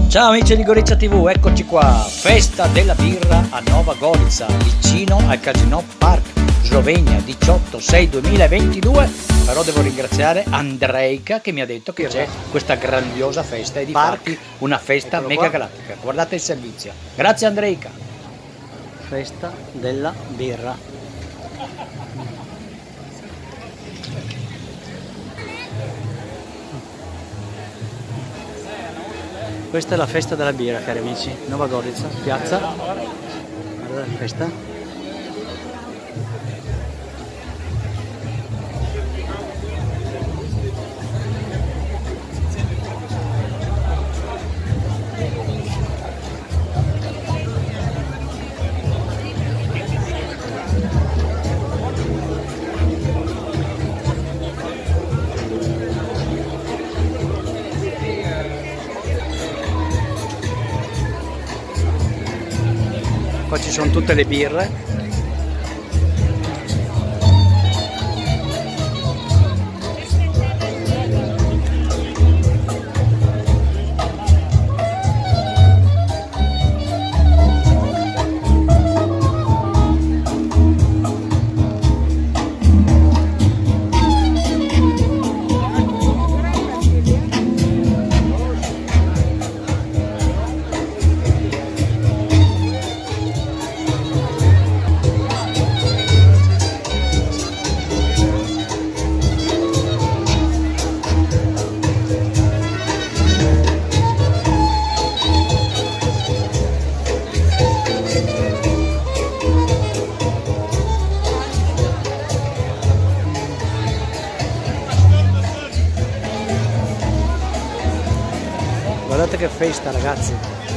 Ciao amici di Gorizia TV, eccoci qua, festa della birra a Nova Gorica, vicino al Casino Park, Slovenia, 18/6/2022. Però devo ringraziare Andrejka che mi ha detto che c'è questa grandiosa festa e di fatti una festa mega galattica. Guardate il servizio. Grazie Andrejka. Festa della birra. Questa è la festa della birra, cari amici, Nova Gorica, piazza, guardate la festa. Qua ci sono tutte le birre. Guardate che festa, ragazzi.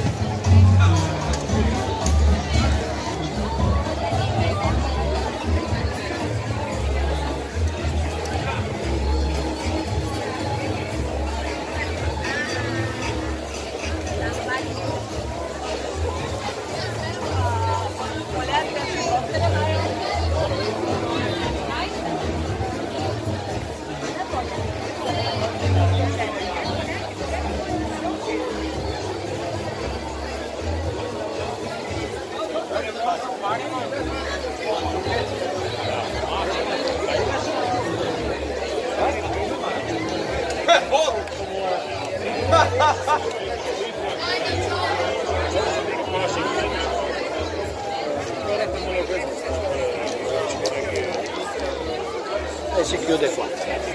E si chiude qua.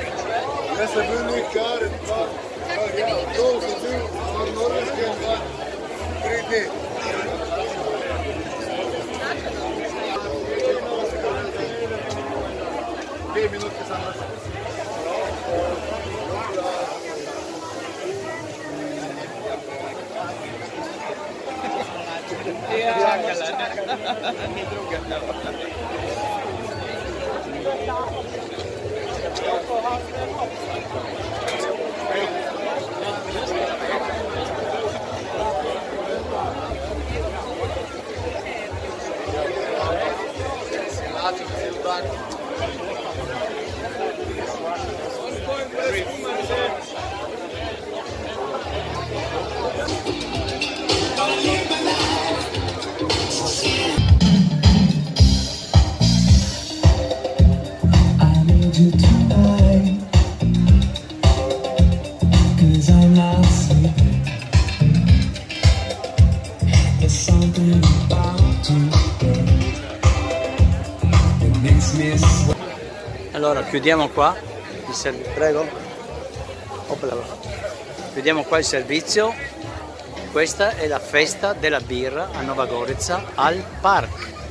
Allora chiudiamo qua il servizio, prego. Chiudiamo qua il servizio. Questa è la festa della birra a Nova Gorica al park.